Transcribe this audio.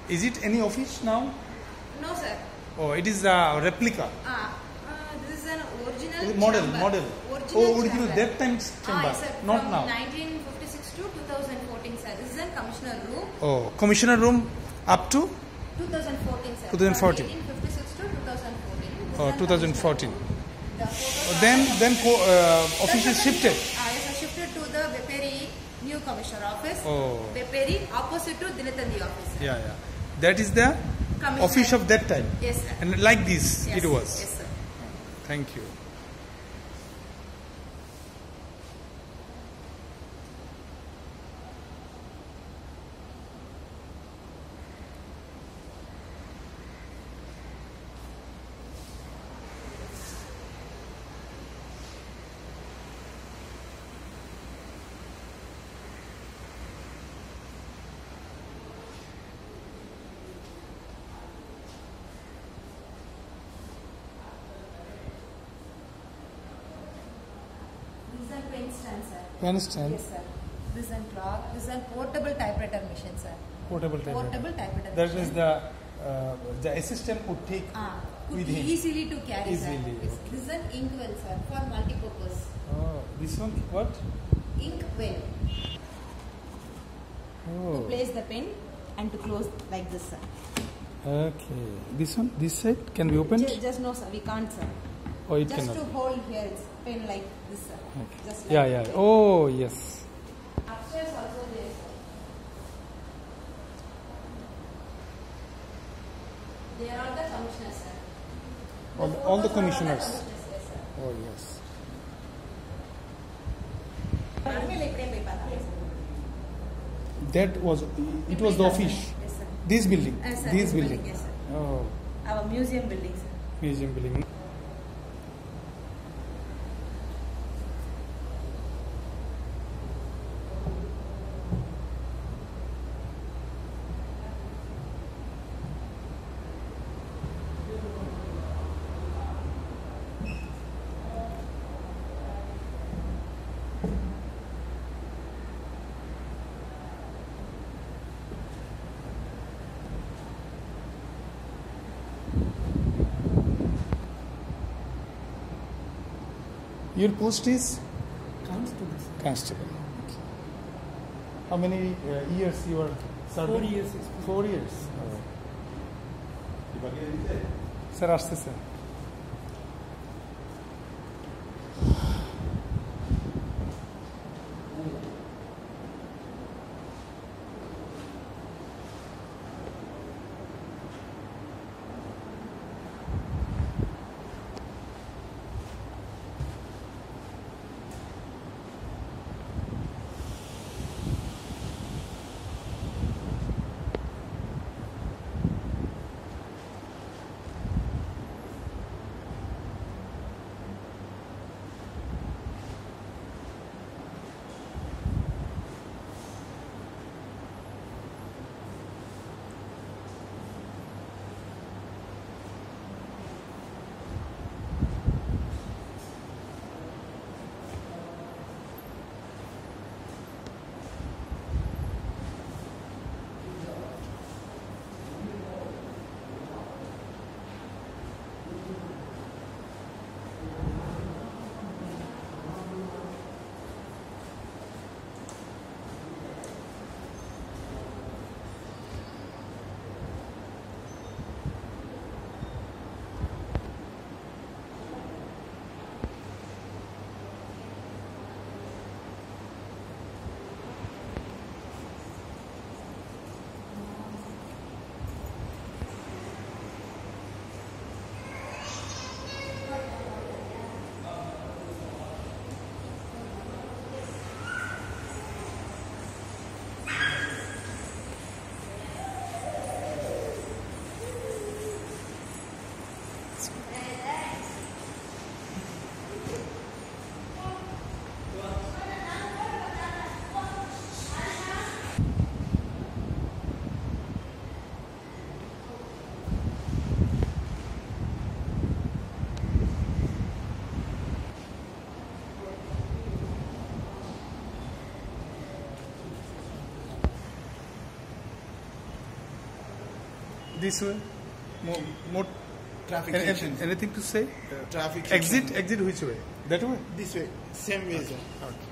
Is it any office now? No, sir. Oh, it is a replica. This is an original Model, chamber. model. Original chamber. that time's chamber, Yes, sir. not From now. 1956 to 2014, sir. This is a commissioner room. Oh, commissioner room up to 2014, sir. 2014. From 1856 to 2014. This oh, is a 2014. The photos Then offices shifted. Yes, sir. Shifted to the Beperi new commissioner office. Oh. Beperi opposite to Dinatandi office. Sir. Yeah. That is the Commissioner. office of that time. Yes, sir. And like this, Yes, it was. Yes, sir. Thank you. This is a pen stand, sir. Pen stand. Yes, sir. This is a clock. This is a portable typewriter machine, sir. Portable typewriter. Portable typewriter That machine. is the assistant would take Could with be him. easily to carry, Easily, sir. Yes. okay. This is an ink well, sir, for multi-purpose. Oh, this one what? Ink well. Oh. To place the pen and to close like this, sir. Okay. This one, this side can be opened? Just no, sir. We can't, sir. Oh, it Just cannot. to hold here, it's pen like this, sir. Okay. Just like Yeah. that. Oh, yes. Upstairs also there, sir. They are all the commissioners, sir. All the photos are commissioners. Yes, sir. Oh, yes. That was, it was the office. Yes, sir. This building. Yes, sir. This building. Yes, sir. Oh, Our museum building, sir. museum building. Your post is? Constable. Constable. Okay. How many years you are serving? 4 years experience. 4 years. Sir, আসছে sir This way? More Traffic sections. anything to say? Traffic Exit? section. Exit which way? That way? This way. Same way, sir. Okay.